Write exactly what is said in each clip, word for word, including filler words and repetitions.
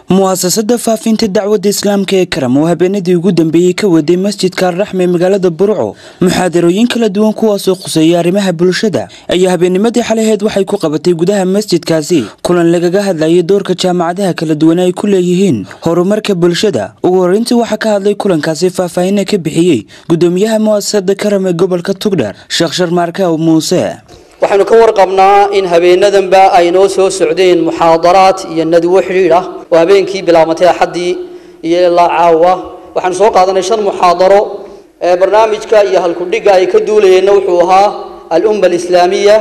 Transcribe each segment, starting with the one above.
mu'asasada faafinta dacwadda islaamka ee Karam oo habeenadii ugu dambeeyay ka waday masjidka Ar-Raxme magaalada Burco muxaadarooyin kala duwan kuwaas oo quseeya arrimaha bulshada ayaa habeennimadii xaleed waxay ku qabatay gudaha masjidkaasi kulan lagaga hadlayay doorka jaamacadaha kala duwan ay ku leeyihiin horumarka bulshada ugu horeyntii waxa ka hadlay kulankaasi faahfaahin ka bixiyay gudoomiyaha mu'asasada Karam ee gobolka Tugdhar Sheekh Sharmaarka oo Muuse waxaanu ka warqabnaa in habeenadanba ay noo soo socdeen muxaadaraad iyo nadwo xiriir ah oo habeenkii bilaabantay axadii iyo ilaa caawa waxaan soo qaadanay shan muxaadaro ee barnaamijka iyo halkudhiga ay ka duulayeen wuxuu ahaa al-umma al-islaamiyya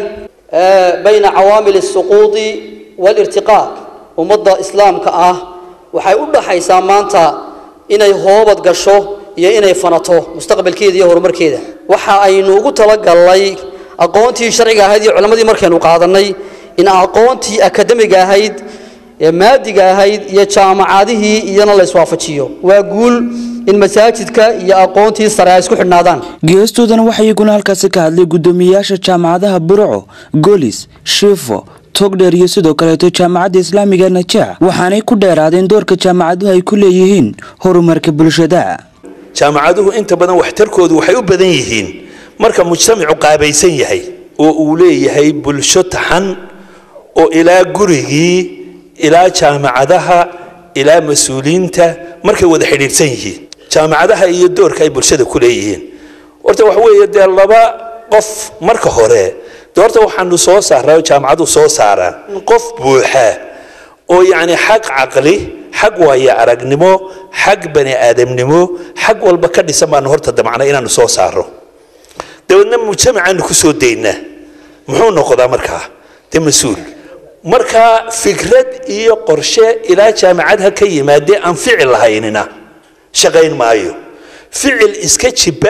bayna cawaamil as-suquud wal-irtiqaa ummadda islaamka ah waxay u dhaxaysaa maanta inay hoobad gasho iyo inay fanato mustaqbalkeeda iyo horumarkeeda waxa aynu ugu talagalnay aqoontii sharciga ahayd iyo culimadii markaynu qaadanay in aqoontii akademiga ahayd ee maadiga ahayd iyo jaamacadihii iyana la iswaafajiyo waa guul in masaajidka iyo aqoontii sare ay isku xidhnaadaan geestoodana waxay iguna halkaas ka hadlay gudoomiyaasha jaamacadaha Burco Golis Shifo Togdheer iyo sidoo kale jaamacadda Islaamiga Najaax waxaanay ku dheeraadeen doorka jaamacaduhu ay ku leeyihiin horumarka bulshada jaamacaduhu inta badan waxtarkoodu waxay u badan yihiin marka mujtamacu qaabaysan yahay oo uu leeyahay bulsho taxan oo ilaa gurigii ilaa jaamacadaha ilaa mas'uuliyiinta markay wada xiriirsan yihiin jaamacadaha iyo doorka ay bulshada ku leeyihiin horta wax weeye de laba qof marka hore doorta waxaanu soo saaraa jaamacadu soo saaraan qof buuxa oo yaani xaq aqli xaq waaya aragnimo xaq bani aadamnimo xaq walba ka dhisan baan horta damacna inaanu soo saaro dawladna mujtamacan ku soo deeyna muxuu noqdaa markaa de mas'uul marka fikrad iyo qorshe ila jaamacadha ka yimaade aan ficil lahaynina shaqayn maayo ficil iska jiba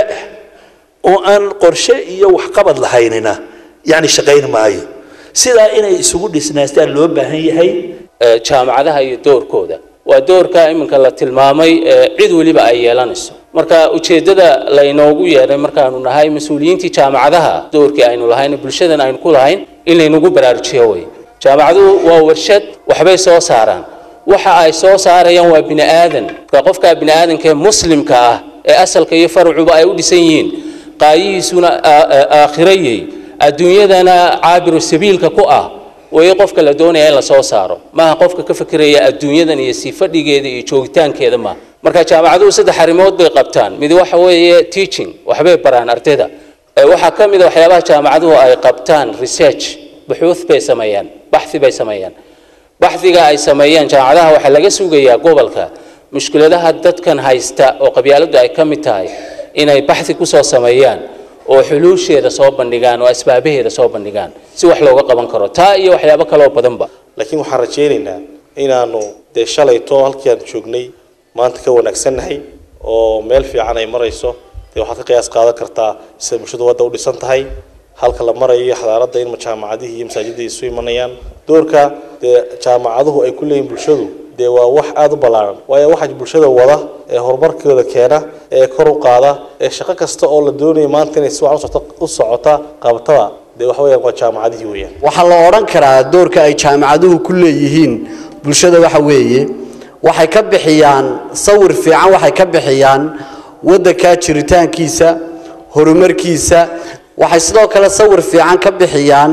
oo aan qorshe iyo wax qabad lahaynina yaani shaqayn maayo sida inay isugu dhisnaastaan loo baahan yahay jaamacadaha iyo doorkooda waa doorka iminka la tilmaamay cid waliba ay yeelanayso marka ujeedada la inoogu yeeray markaanu nahay mas'uuliyiintii jaamacadaha doorkii aynu lahayn bulshadan aynu ku lahayn in la inagu baraarujiyo way jaamacaduhu waa warshad waxbay soo saaraan waxa ay soo saarayaan waa bini aadan ka qofka bini aadanka ee muslimka ah ee asalka iyo farcuba ay u dhisan yihiin qaayihiisuna aakhirayay adduunyadana caabiru sabiilka ku ah way qofka la doonaya in la soo saaro ma qofka ka fikiraya adduunyadan iyo sifadhigeeda iyo joogitaankeeda ma marka jaamacaduhu saddex arimood bay qabtaan mid waxa weeye teaching waxbay baraan ardayda waxa kamid ah waxyaabaha jaamacaduhu ay qabtaan research buxuuth bay sameeyaan baxthi bay sameeyaan baxthiga ay sameeyaan jaamacadaha waxa laga sugayaa gobolka mushkiladaha dadkan haysta oo qabyaaladu ay kamid tahay inay baxthi ku soo sameeyaan oo xuluusheeda soo bandhigaan oo asbaabaheeda soo bandhigaan si wax looga qaban karo taa iyo waxyaabo kale oo badanba laakiin waxaan rajaynaynaa inaanu de shalayto halkii aan joognay maanta ka wanaagsanahay oo meel fiican ay marayso de waxa ka qiyaas qaadan kartaa sida bulshadu wada u dhisan tahay halka la marayo xadaaradda in jaamacadaha iyo masaajidada isu imanayaan doorka de jaamacaduhu ay ku leeyihiin bulshadu de waa wax aad u balaaran waayo waxa bulshada wada ee horumarkooda keena ee kor u qaada ee shaqo kasta oo la doonayo maanta inay si wax u socota qabatada de wax weeyaan waa jaamacadihii weeyaan waxa la oran karaa doorka ay jaamacaduhu ku leeyihiin bulshada waxa weeye waxay ka bixiyaan sawir fiican waxay ka bixiyaan wadanka jiritaankiisa horumarkiisa waxay sidoo kale sawir fiican ka bixiyaan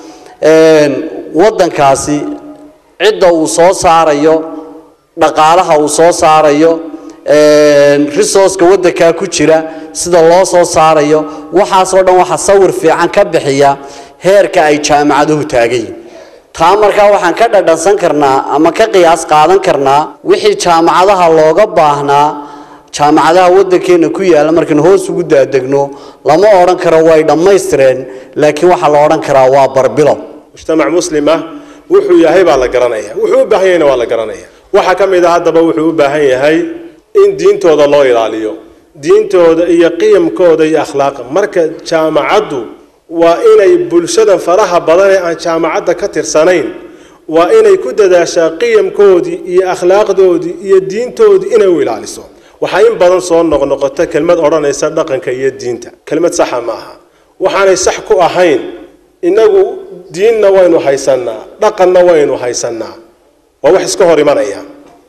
een wadankaasi cidda uu soo saarayo dhaqaalaha uu soo saarayo een resource-ka wadanka ku jira sida loo soo saarayo waxaas oo dhan waxa sawir fiican ka bixiya heerka ay jaamacaduhu taagay taa markaa waxaan ka dhadhansan karnaa ama ka qiyaas qaadan karnaa wixii jaamacadaha looga baahnaa jaamacadaha wadankeena ku yaala markaan hoos ugu daadegno lama oran karo way dhameystireen laakiin waxa la oran karaa waa barbilo mujtamac muslima wuxuu yahay baa la garanaya wuxuu u baahan yahay waa la garanaya waxa kamid ah hadaba wuxuu u baahan yahay in diintooda loo ilaaliyo diintooda iyo qiyamkooda iyo akhlaaq marka jaamacadu waa inay bulshada faraha badan ee aan jaamacada ka tirsanayn waa inay ku dadaashaa qiyamkoodii iyo akhlaaqdoodii iyo diintoodii inay u ilaaliso waxa in badan soo noqnoqota kelmad oranaysa dhaqanka iyo diinta kelmad sax ma aha waxaanay sax ku ahayn inagu diinna waynu haysanaa dhaqanna waynu haysanaa waa wax iska hor imanaya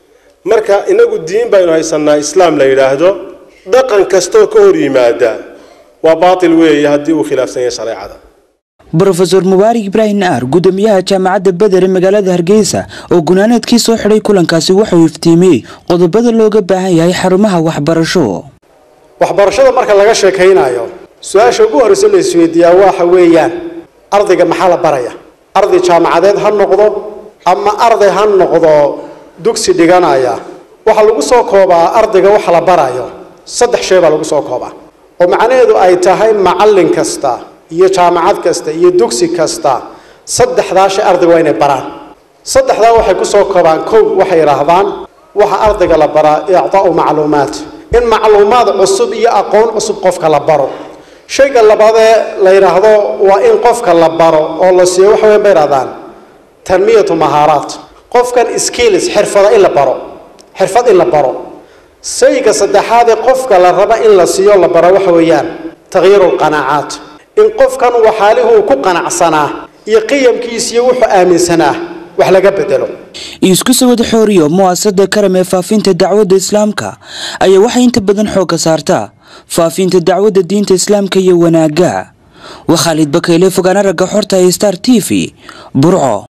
marka inagu diin baynu haysanaa islaam la yiraahdo dhaqan kasto ka hor yimaada waa baatil weeye haddii uu khilaafsan yahay shariicada. Professor Mubaarak Ibrahim Naar gudoomiyaha jaamacadda Badar ee magaalada Hargeysa oo gunaanadkii soo xiray kulankaasi wuxuu iftiimiyay qodobada looga baahan yahay xarumaha waxbarasho. waxbarashada marka laga sheekaynayo su'aasha ugu horeysa la isweydiiyaa waxa weeyaan ardayga maxaa la baraya arday jaamacadeed ha noqdo ama arday ha noqdo dugsi dhiganaya waxa lagu soo koobaa ardayga waxa la barayo saddex shay baa lagu soo koobaa oo macnaheedu ay tahay macallin kasta iyo jaamacad kasta iyo dugsi kasta saddexdaas shay ardayga waa inay baraan saddexdaa waxay ku soo koobaan koob waxay yiraahdaan waxa ardayga la baraa i'taa'u macluumaat in macluumaad cusub iyo aqoon cusub qofka la baro shayga labaad ee la yiraahdo waa in qofka la baro oo la siiyo waxa weyn bay yiraahdaan tanmiyatu mahaaraat qofkan skills xirfado in la baro xirfad in la baro shayga saddexaad ee qofka la raba in la siiyo la baro waxa weeyaan tagyiirul qanaacaat in qofkan waxaalihu ku qanacsanaa iyo qiyamkiisa iyo wuxuu aaminsanaa wax laga bedelo isku soo wada xooriyo muasasada karam ee faafinta dacwadda islaamka ayaa waxa inta badan xoog ka saartaa faafinta dacwadda diinta islaamka iyo wanaaga wa Khalid Bakayle fogaana raga xorta Star T V Burco.